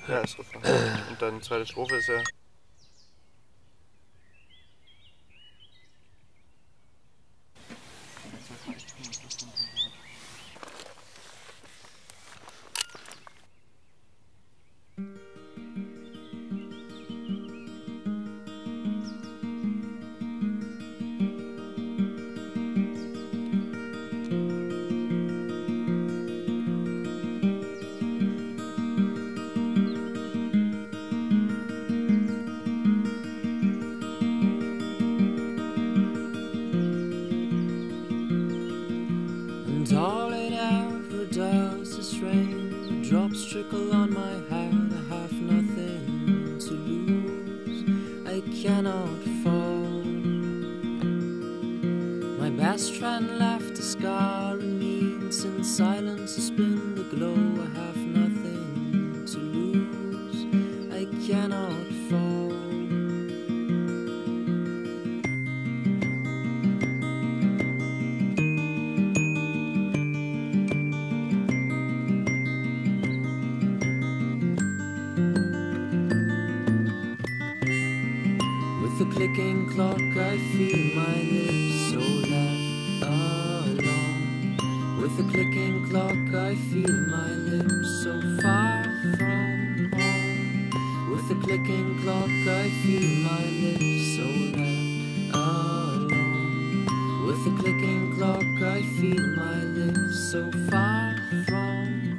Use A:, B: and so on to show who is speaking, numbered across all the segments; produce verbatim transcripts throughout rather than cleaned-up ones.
A: Ja, ist Refrain. Und dann zweite Strophe ist ja...
B: And all it ever does is rain. The drops trickle on my head. I have nothing to lose. I cannot fall. My best friend left a scar in me, and since silence has been the glow, I have nothing to lose. I cannot fall. With the clicking clock I feel my lips so left alone. With the clicking clock I feel my lips so far from home. With the clicking clock I feel my lips so left alone. With the clicking clock I feel my lips so far from home.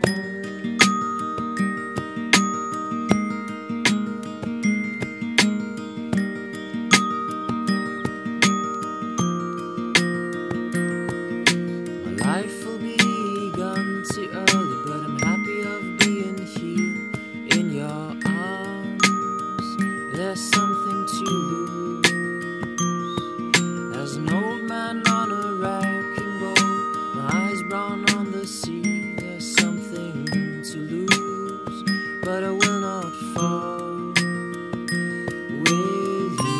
B: Life will be begun too early, but I'm happy of being here in your arms. There's something to lose. As an old man on a wrecking boat, my eyes brown on the sea. There's something to lose, but I will not fall with you.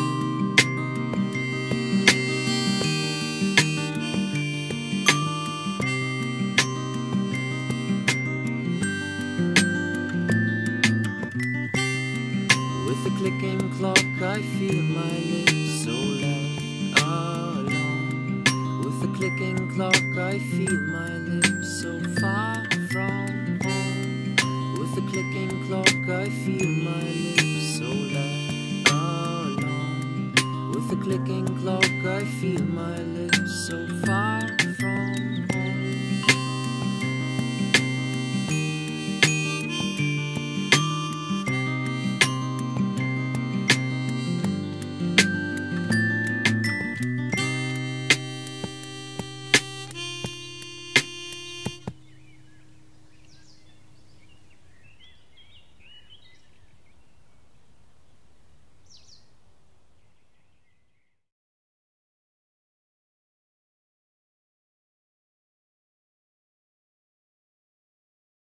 B: With the clicking clock I feel my lips so left alone. With the clicking clock I feel my lips so far from home. With the clicking clock I feel my lips so left alone. With the clicking clock I feel my lips so far from home.